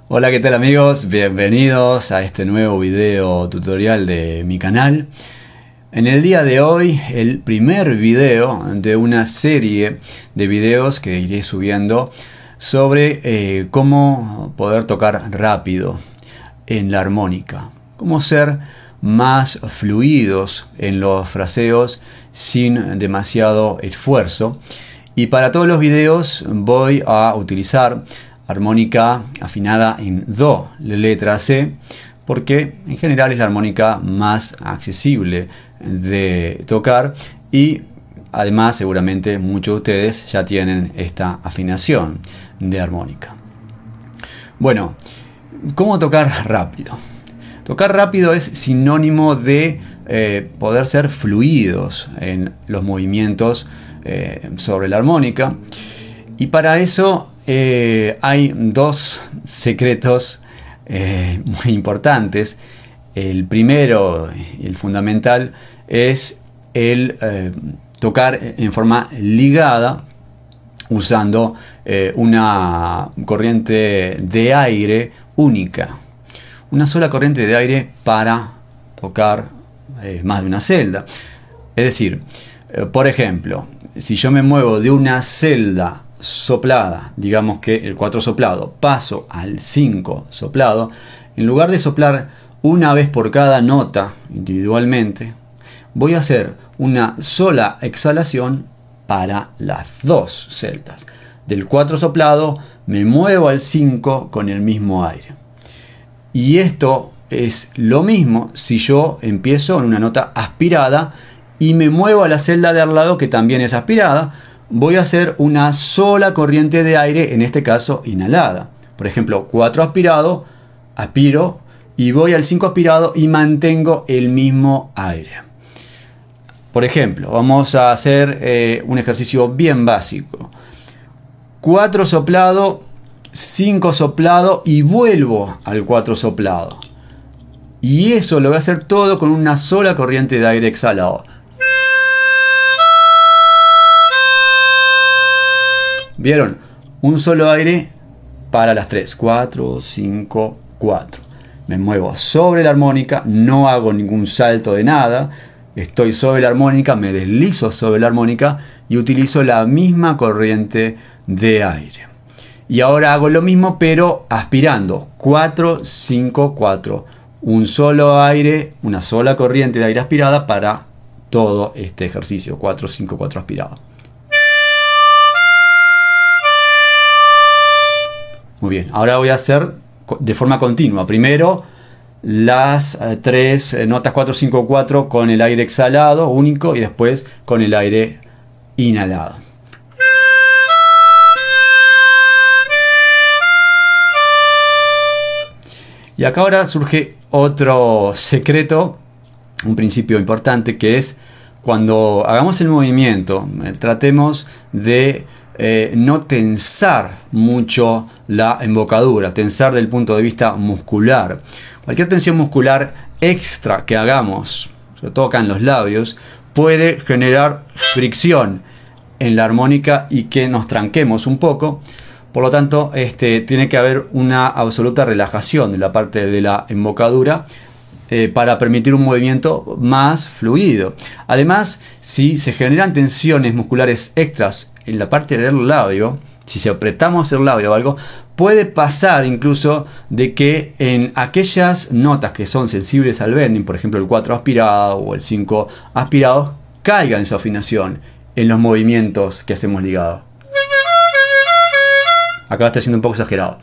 Hola, ¿qué tal amigos? Bienvenidos a este nuevo video tutorial de mi canal. En el día de hoy, el primer video de una serie de videos que iré subiendo sobre cómo poder tocar rápido en la armónica. Cómo ser más fluidos en los fraseos sin demasiado esfuerzo. Y para todos los videos voy a utilizar armónica afinada en Do, letra C, porque en general es la armónica más accesible de tocar y además seguramente muchos de ustedes ya tienen esta afinación de armónica. Bueno, ¿cómo tocar rápido? Tocar rápido es sinónimo de poder ser fluidos en los movimientos sobre la armónica, y para eso hay dos secretos muy importantes. El primero y el fundamental es el tocar en forma ligada usando una corriente de aire única. Una sola corriente de aire para tocar más de una celda. Es decir, por ejemplo, si yo me muevo de una celda soplada, digamos que el 4 soplado, paso al 5 soplado, en lugar de soplar una vez por cada nota individualmente, voy a hacer una sola exhalación para las dos celdas. Del 4 soplado me muevo al 5 con el mismo aire. Y esto es lo mismo si yo empiezo en una nota aspirada y me muevo a la celda de al lado que también es aspirada. Voy a hacer una sola corriente de aire, en este caso inhalada. Por ejemplo, 4 aspirado, aspiro y voy al 5 aspirado y mantengo el mismo aire. Por ejemplo, vamos a hacer un ejercicio bien básico. 4 soplado, 5 soplado y vuelvo al 4 soplado. Y eso lo voy a hacer todo con una sola corriente de aire exhalado. ¿Vieron? Un solo aire para las 3. 4, 5, 4. Me muevo sobre la armónica, no hago ningún salto de nada. Estoy sobre la armónica, me deslizo sobre la armónica y utilizo la misma corriente de aire. Y ahora hago lo mismo pero aspirando. 4, 5, 4. Un solo aire, una sola corriente de aire aspirada para todo este ejercicio. 4, 5, 4 aspirado. Muy bien, ahora voy a hacer de forma continua. Primero las tres notas 4, 5, 4 con el aire exhalado único y después con el aire inhalado. Y acá ahora surge otro secreto, un principio importante, que es cuando hagamos el movimiento, tratemos de no tensar mucho la embocadura, tensar del punto de vista muscular. Cualquier tensión muscular extra que hagamos, sobre todo acá en los labios, puede generar fricción en la armónica y que nos tranquemos un poco. Por lo tanto, tiene que haber una absoluta relajación de la parte de la embocadura para permitir un movimiento más fluido. Además, si se generan tensiones musculares extras en la parte del labio, si apretamos el labio o algo, puede pasar incluso de que en aquellas notas que son sensibles al bending, por ejemplo el 4 aspirado o el 5 aspirado, caiga en su afinación en los movimientos que hacemos ligados. Acá está siendo un poco exagerado.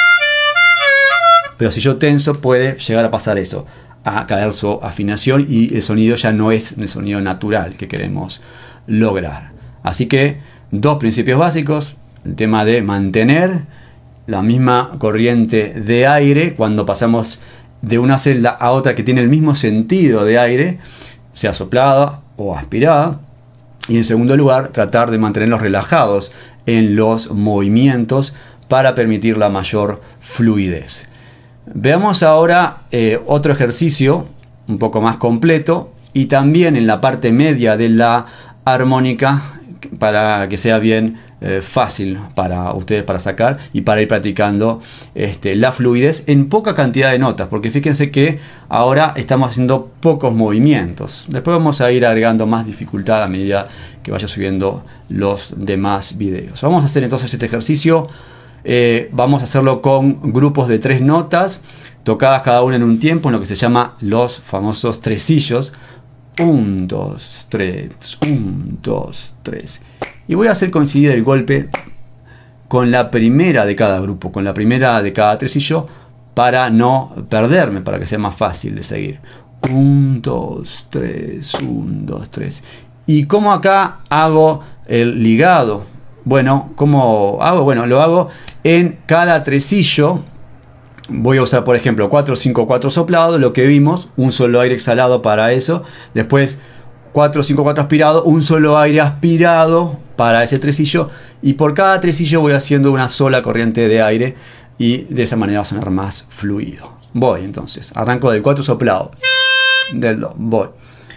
Pero si yo tenso puede llegar a pasar eso, a caer su afinación y el sonido ya no es el sonido natural que queremos lograr. Así que dos principios básicos: el tema de mantener la misma corriente de aire cuando pasamos de una celda a otra que tiene el mismo sentido de aire, sea soplada o aspirada. Y en segundo lugar, tratar de mantenerlos relajados en los movimientos para permitir la mayor fluidez. Veamos ahora otro ejercicio un poco más completo y también en la parte media de la armónica para que sea bien fácil para ustedes para sacar y para ir practicando la fluidez en poca cantidad de notas, porque fíjense que ahora estamos haciendo pocos movimientos. Después vamos a ir agregando más dificultad a medida que vaya subiendo los demás videos. Vamos a hacer entonces este ejercicio. Vamos a hacerlo con grupos de 3 notas tocadas cada una en un tiempo, en lo que se llama los famosos tresillos. 1, 2, 3, 1, 2, 3. Y voy a hacer coincidir el golpe con la primera de cada grupo, con la primera de cada tresillo, para no perderme, para que sea más fácil de seguir. 1, 2, 3, 1, 2, 3. ¿Y cómo acá hago el ligado? Bueno, ¿cómo hago? Bueno, lo hago en cada tresillo. Voy a usar, por ejemplo, 4, 5, 4 soplado, lo que vimos, un solo aire exhalado para eso. Después 4, 5, 4 aspirado, un solo aire aspirado para ese tresillo. Y por cada tresillo voy haciendo una sola corriente de aire y de esa manera va a sonar más fluido. Voy entonces, arranco del 4 soplado, del 2, voy.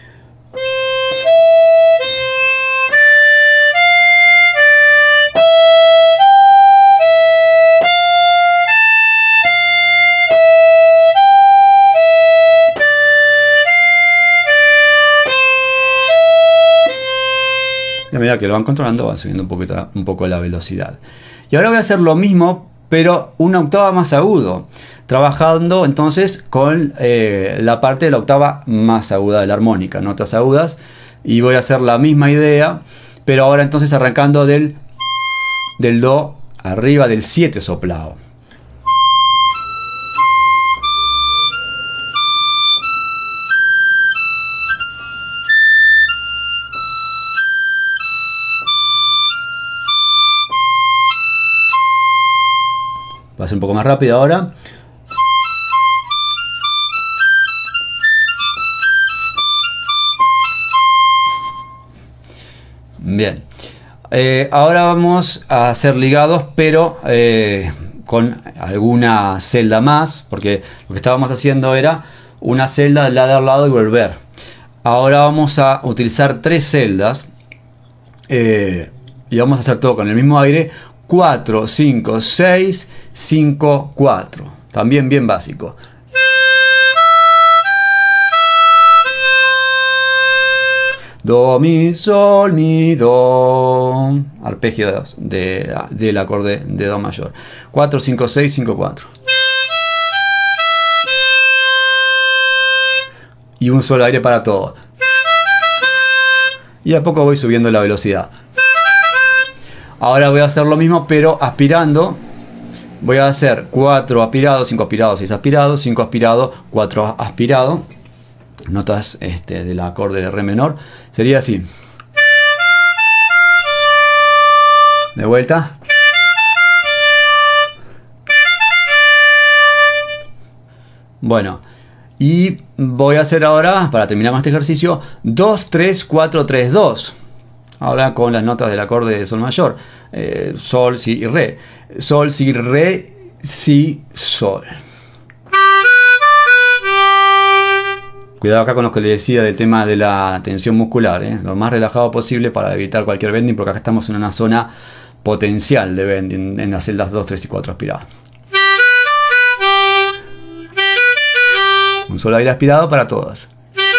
Y a medida que lo van controlando van subiendo un poco la velocidad. Y ahora voy a hacer lo mismo, pero una octava más agudo, trabajando entonces con la parte de la octava más aguda de la armónica, notas agudas, y voy a hacer la misma idea, pero ahora entonces arrancando del do arriba del 7 soplado. Va a ser un poco más rápido ahora. Bien. Ahora vamos a hacer ligados, pero con alguna celda más, porque lo que estábamos haciendo era una celda de lado a lado y volver. Ahora vamos a utilizar 3 celdas y vamos a hacer todo con el mismo aire. 4, 5, 6, 5, 4. También bien básico. Do, mi, sol, mi, do. Arpegio del acorde de do mayor. 4, 5, 6, 5, 4. Y un solo aire para todo. Y a poco voy subiendo la velocidad. Ahora voy a hacer lo mismo, pero aspirando. Voy a hacer 4 aspirados, 5 aspirados, 6 aspirados, 5 aspirados, 4 aspirados. Notas del acorde de re menor. Sería así. De vuelta. Bueno. Y voy a hacer ahora, para terminar con este ejercicio, 2, 3, 4, 3, 2. Ahora con las notas del acorde de sol mayor. Sol, si y re. Sol, si, re, si, sol. Cuidado acá con lo que les decía del tema de la tensión muscular. Lo más relajado posible para evitar cualquier bending, porque acá estamos en una zona potencial de bending en las celdas 2, 3 y 4 aspiradas. Un solo aire aspirado para todas.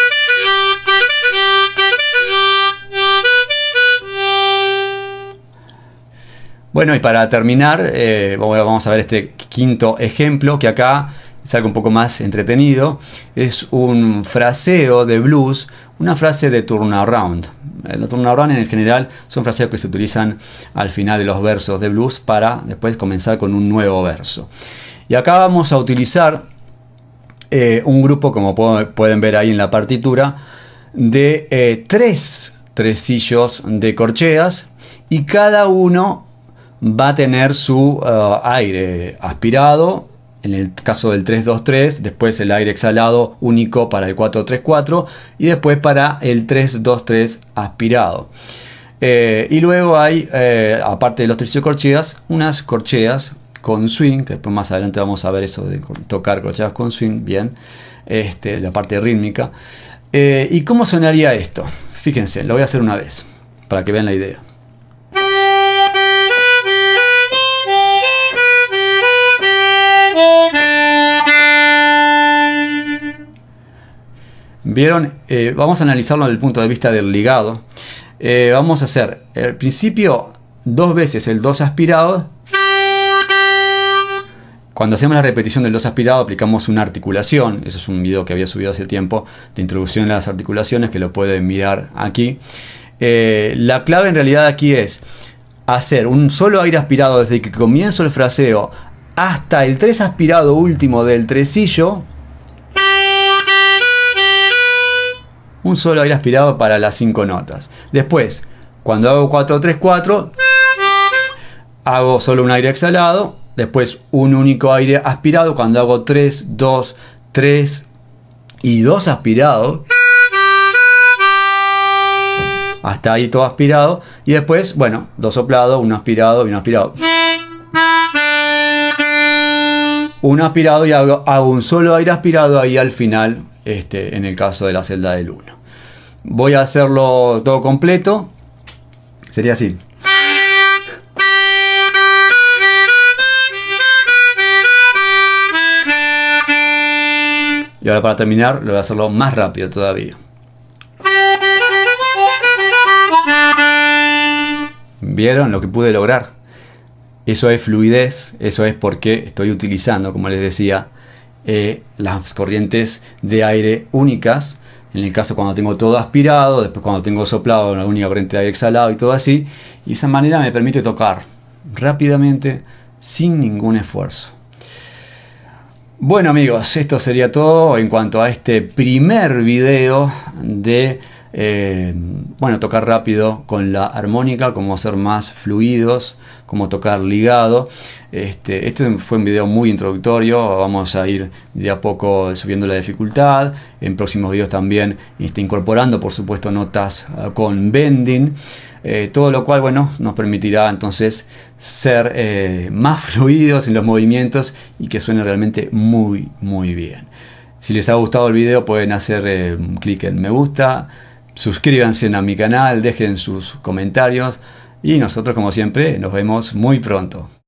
Bueno, y para terminar, vamos a ver este quinto ejemplo, que acá es algo un poco más entretenido. Es un fraseo de blues, una frase de turnaround. Los turnaround en general son fraseos que se utilizan al final de los versos de blues para después comenzar con un nuevo verso. Y acá vamos a utilizar un grupo, como pueden ver ahí en la partitura, de 3 tresillos de corcheas, y cada uno va a tener su aire aspirado, en el caso del 3-2-3, después el aire exhalado único para el 4-3-4 y después para el 3-2-3 aspirado. Y luego hay, aparte de los tresillos corcheas, unas corcheas con swing, que después más adelante vamos a ver eso de tocar corcheas con swing, bien, la parte rítmica. ¿Y cómo sonaría esto? Fíjense, lo voy a hacer una vez, para que vean la idea. ¿Vieron? Vamos a analizarlo desde el punto de vista del ligado. Vamos a hacer al principio 2 veces el 2 aspirado. Cuando hacemos la repetición del 2 aspirado aplicamos una articulación. Eso es un video que había subido hace tiempo de introducción a las articulaciones, que lo pueden mirar aquí. La clave en realidad aquí es hacer un solo aire aspirado desde que comienzo el fraseo hasta el 3 aspirado último del tresillo. Un solo aire aspirado para las 5 notas. Después, cuando hago 4-3-4, hago solo un aire exhalado. Después un único aire aspirado cuando hago 3, 2, 3 y 2 aspirado. Hasta ahí todo aspirado. Y después, bueno, 2 soplados, 1 aspirado y 1 aspirado. Un aspirado y hago un solo aire aspirado ahí al final, en el caso de la celda del 1. Voy a hacerlo todo completo. Sería así. Y ahora para terminar, lo voy a hacerlo más rápido todavía. ¿Vieron lo que pude lograr? Eso es fluidez, eso es porque estoy utilizando, como les decía, las corrientes de aire únicas. En el caso cuando tengo todo aspirado, después cuando tengo soplado, una única corriente de aire exhalado y todo así. Y esa manera me permite tocar rápidamente, sin ningún esfuerzo. Bueno amigos, esto sería todo en cuanto a este primer video de tocar rápido con la armónica, cómo ser más fluidos, cómo tocar ligado. Este fue un video muy introductorio. Vamos a ir de a poco subiendo la dificultad. En próximos videos también incorporando, por supuesto, notas con bending. Todo lo cual, bueno, nos permitirá entonces ser más fluidos en los movimientos y que suene realmente muy bien. Si les ha gustado el video pueden hacer un clic en me gusta, suscríbanse a mi canal, dejen sus comentarios y nosotros como siempre nos vemos muy pronto.